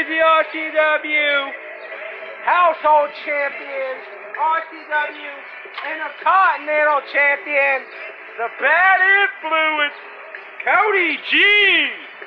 is the RCW Household Champion, RCW Intercontinental Champion, the Bad Influence, Cody G.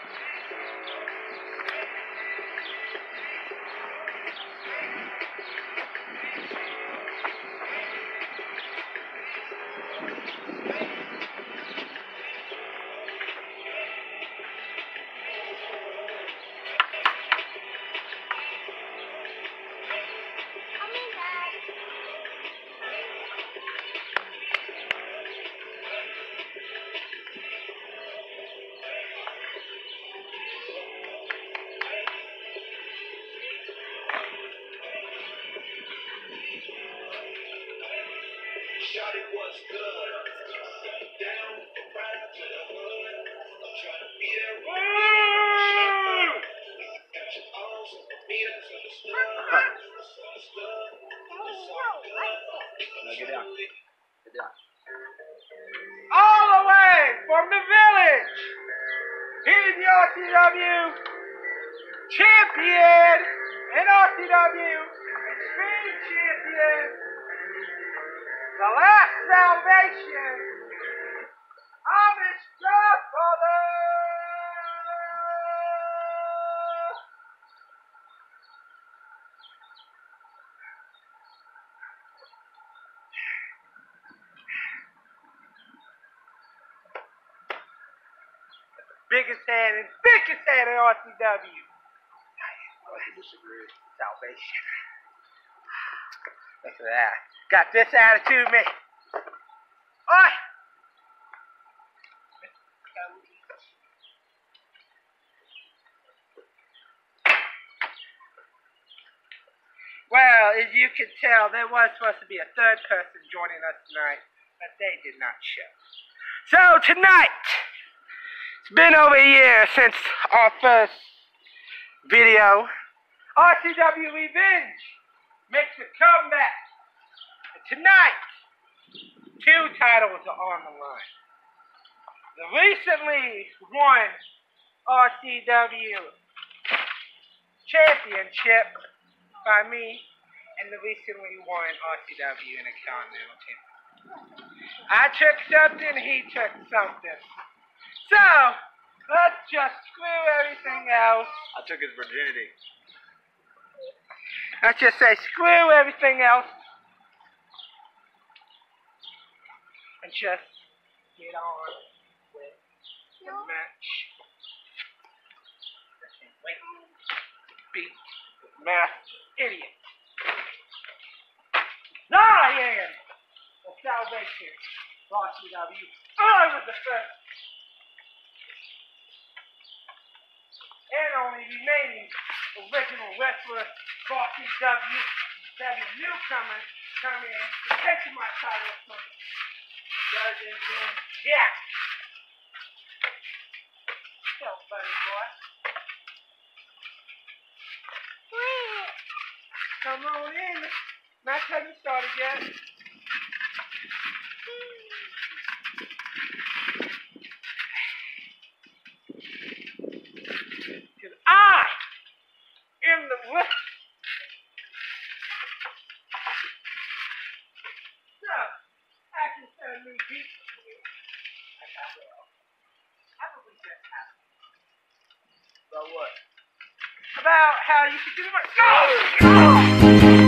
Shawty was good. Down around to the hood. I'm trying to be there with you. Got your arms and me, that's understood. Understood. It's all good. No, get down. Get down. All the way from the village, he's the RCW Champion and RCW Extreme Champion. The last salvation, Amish Godfather. Biggest hand and thickest hand in RCW. I disagree. Salvation. Look at that. Got this attitude, man. Oi! Well, as you can tell, there was supposed to be a third person joining us tonight, but they did not show. So tonight, it's been over a year since our first video. RCW Revenge makes a comeback. Tonight, 2 titles are on the line. The recently won RCW Championship by me, and the recently won RCW Intercontinental Championship. I took something, he took something. So, let's just screw everything else. I took his virginity. Let's just say screw everything else. And just get on with the match. I can't wait to beat the masked idiot. Lion of Salvation, RCW. I was the first and only remaining original wrestler of RCW. That is newcomers come in and take my title from yeah. So funny, boy. Come on in. Not having started yet. Because I am the wrestler. About what? About how you should do it. Go!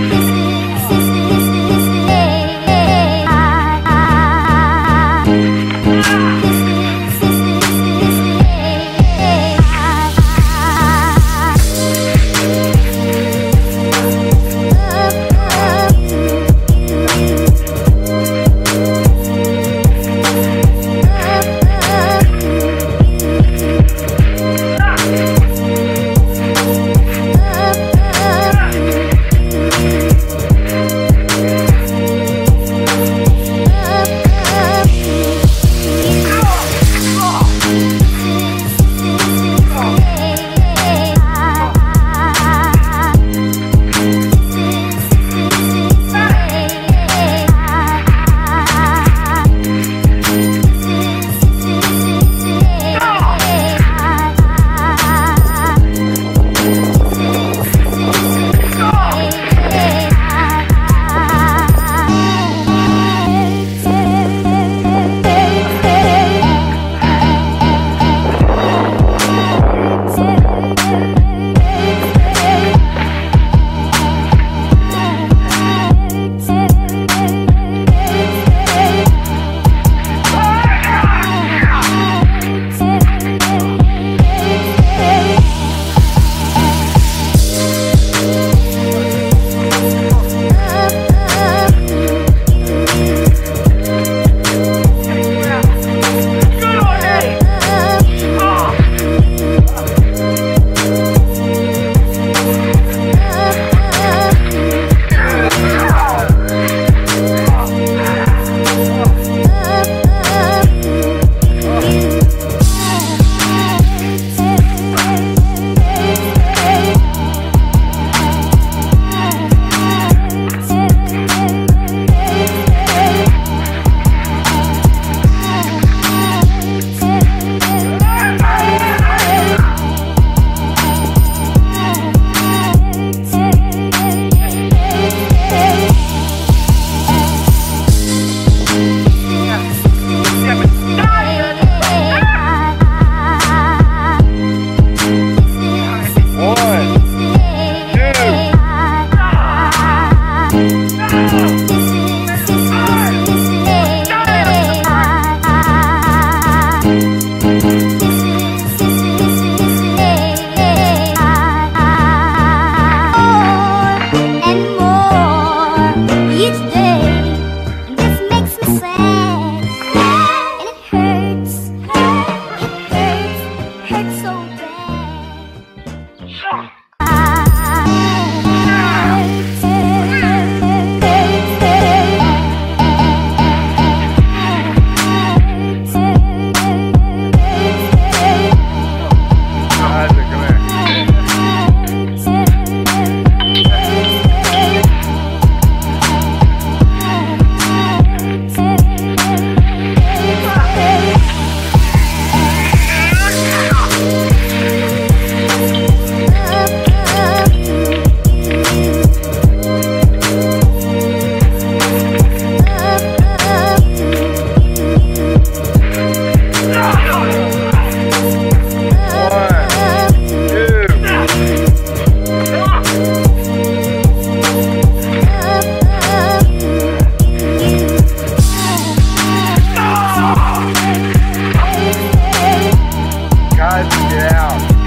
guys. Get out.